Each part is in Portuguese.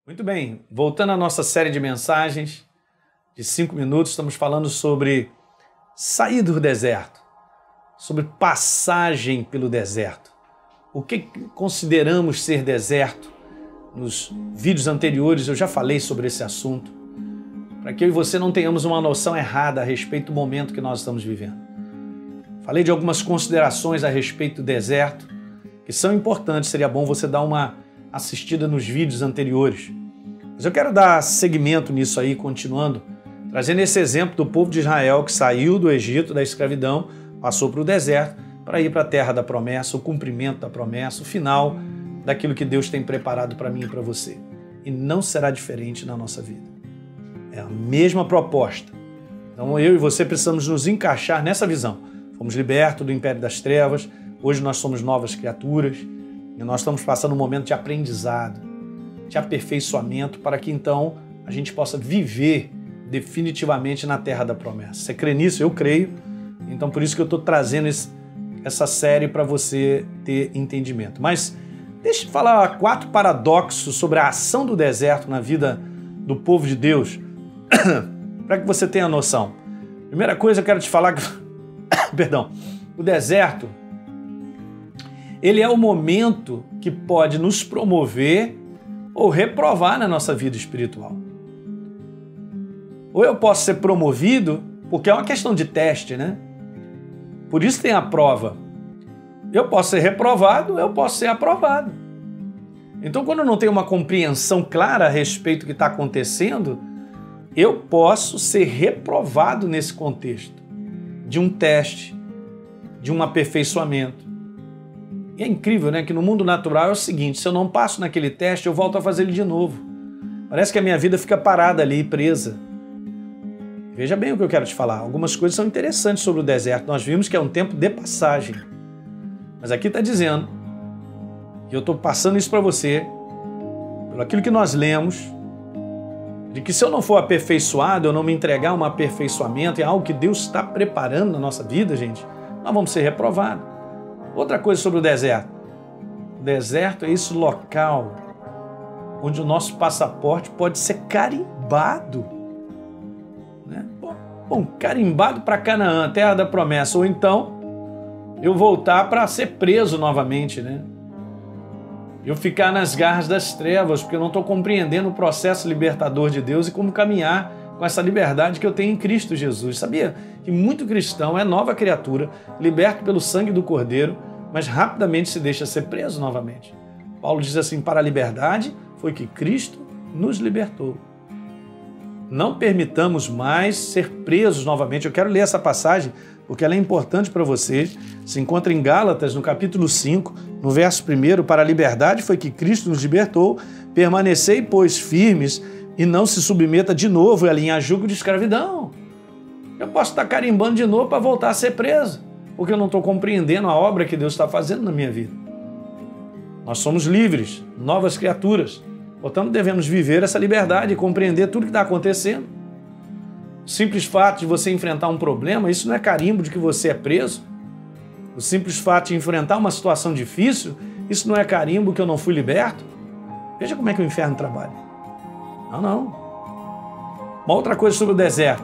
Muito bem, voltando à nossa série de mensagens de 5 minutos, estamos falando sobre sair do deserto, sobre passagem pelo deserto. O que consideramos ser deserto? Nos vídeos anteriores eu já falei sobre esse assunto, para que eu e você não tenhamos uma noção errada a respeito do momento que nós estamos vivendo. Falei de algumas considerações a respeito do deserto, que são importantes, seria bom você dar uma assistida nos vídeos anteriores. Mas eu quero dar seguimento nisso aí, continuando, trazendo esse exemplo do povo de Israel que saiu do Egito, da escravidão, passou para o deserto para ir para a terra da promessa, o cumprimento da promessa, o final daquilo que Deus tem preparado para mim e para você. E não será diferente na nossa vida. É a mesma proposta. Então eu e você precisamos nos encaixar nessa visão. Fomos libertos do império das trevas, hoje nós somos novas criaturas e nós estamos passando um momento de aprendizado, de aperfeiçoamento para que então a gente possa viver definitivamente na terra da promessa. Você crê nisso? Eu creio. Então por isso que eu estou trazendo essa série para você ter entendimento. Mas deixa eu falar 4 paradoxos sobre a ação do deserto na vida do povo de Deus, para que você tenha noção. Primeira coisa, eu quero te falar que o deserto, ele é o momento que pode nos promover ou reprovar na nossa vida espiritual. Ou eu posso ser promovido, porque é uma questão de teste, né? Por isso tem a prova. Eu posso ser reprovado, eu posso ser aprovado. Então, quando eu não tenho uma compreensão clara a respeito do que está acontecendo, eu posso ser reprovado nesse contexto de um teste, de um aperfeiçoamento. E é incrível, né? Que no mundo natural é o seguinte, se eu não passo naquele teste, eu volto a fazer ele de novo. Parece que a minha vida fica parada ali, presa. Veja bem o que eu quero te falar. Algumas coisas são interessantes sobre o deserto. Nós vimos que é um tempo de passagem. Mas aqui está dizendo, e eu estou passando isso para você, pelo aquilo que nós lemos, de que se eu não for aperfeiçoado, eu não me entregar a um aperfeiçoamento, é algo que Deus está preparando na nossa vida, gente, nós vamos ser reprovados. Outra coisa sobre o deserto. O deserto é esse local onde o nosso passaporte pode ser carimbado. Né? Bom, carimbado para Canaã, terra da promessa, ou então eu voltar para ser preso novamente, né? Eu ficar nas garras das trevas, porque eu não estou compreendendo o processo libertador de Deus e como caminhar com essa liberdade que eu tenho em Cristo Jesus. Sabia que muito cristão é nova criatura, liberto pelo sangue do Cordeiro, mas rapidamente se deixa ser preso novamente. Paulo diz assim, para a liberdade foi que Cristo nos libertou. Não permitamos mais ser presos novamente. Eu quero ler essa passagem porque ela é importante para vocês. Se encontra em Gálatas, no capítulo 5, no verso 1, para a liberdade foi que Cristo nos libertou, permanecei, pois, firmes e não se submeta de novo a jugo de escravidão. Eu posso estar carimbando de novo para voltar a ser preso, porque eu não estou compreendendo a obra que Deus está fazendo na minha vida. Nós somos livres, novas criaturas. Portanto, devemos viver essa liberdade e compreender tudo que está acontecendo. O simples fato de você enfrentar um problema, isso não é carimbo de que você é preso. O simples fato de enfrentar uma situação difícil, isso não é carimbo que eu não fui liberto. Veja como é que o inferno trabalha. Não. Uma outra coisa sobre o deserto.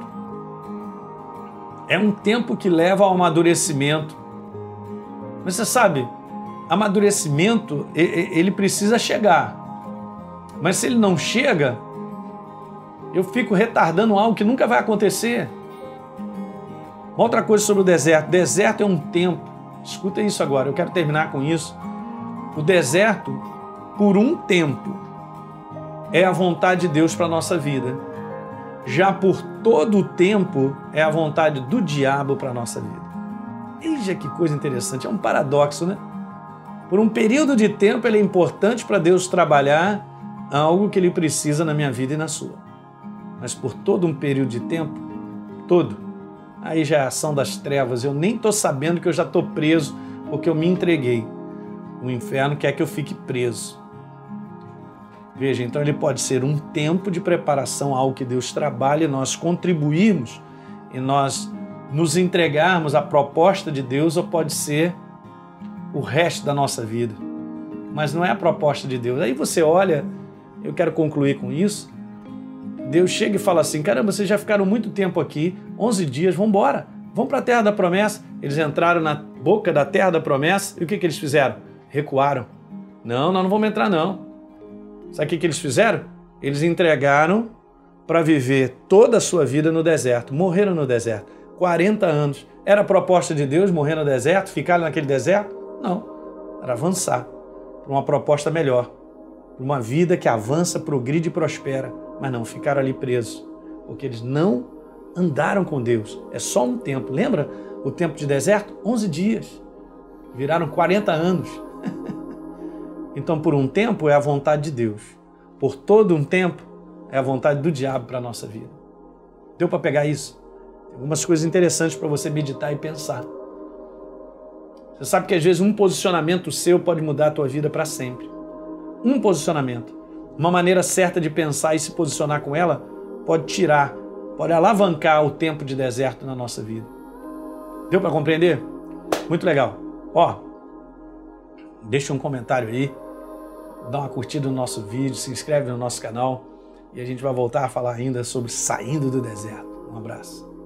É um tempo que leva ao amadurecimento. Mas você sabe, amadurecimento, ele precisa chegar. Mas se ele não chega, eu fico retardando algo que nunca vai acontecer. Uma outra coisa sobre o deserto. Deserto é um tempo. Escuta isso agora, eu quero terminar com isso. O deserto, por um tempo, é a vontade de Deus para a nossa vida. Já por todo o tempo, é a vontade do diabo para a nossa vida. Veja que coisa interessante, é um paradoxo, né? Por um período de tempo, ele é importante para Deus trabalhar algo que ele precisa na minha vida e na sua. Mas por todo um período de tempo, aí já é a ação das trevas, eu nem estou sabendo que eu já estou preso porque eu me entreguei. O inferno quer que eu fique preso. Veja, então ele pode ser um tempo de preparação, algo que Deus trabalha e nós contribuirmos e nós nos entregarmos à proposta de Deus, ou pode ser o resto da nossa vida. Mas não é a proposta de Deus. Aí você olha eu quero concluir com isso. Deus chega e fala assim, caramba, vocês já ficaram muito tempo aqui, 11 dias, vamos embora, vamos para a terra da promessa. Eles entraram na boca da terra da promessa e o que eles fizeram? Recuaram. Não, nós não vamos entrar não. Sabe o que eles fizeram? Eles entregaram para viver toda a sua vida no deserto, morreram no deserto, 40 anos. Era a proposta de Deus morrer no deserto, ficar naquele deserto? Não, era avançar para uma proposta melhor, para uma vida que avança, progride e prospera. Mas não, ficaram ali presos, porque eles não andaram com Deus. É só um tempo. Lembra o tempo de deserto? 11 dias. Viraram 40 anos. Então, por um tempo é a vontade de Deus. Por todo um tempo é a vontade do diabo para a nossa vida. Deu para pegar isso? Tem algumas coisas interessantes para você meditar e pensar. Você sabe que às vezes um posicionamento seu pode mudar a tua vida para sempre. Um posicionamento. Uma maneira certa de pensar e se posicionar com ela pode tirar, pode alavancar o tempo de deserto na nossa vida. Deu para compreender? Muito legal. Ó, deixa um comentário aí, dá uma curtida no nosso vídeo, se inscreve no nosso canal e a gente vai voltar a falar ainda sobre saindo do deserto. Um abraço.